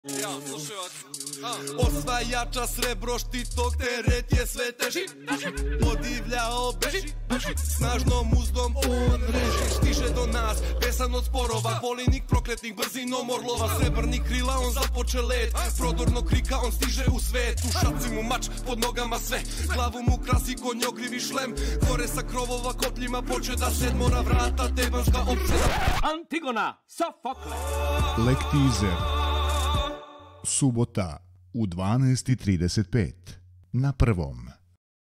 Osvajača srebro štitog, teret je sve teži. Podivljao beži, snažnom uzdom on reži. Stiže do nas, pesan od sporova, polinik prokletnik brzinom orlova. Srebrnih krila on započe let, prodorno krika on stiže u svet. U šaci mu mač, pod nogama sve, glavu mu krasi konjogrivi šlem. Gore sa krovova kopljima poče da sedmora vrata tebanska opčeda. Antigona, Sofokle. Lektizer. Subota u 12:35 na Prvom.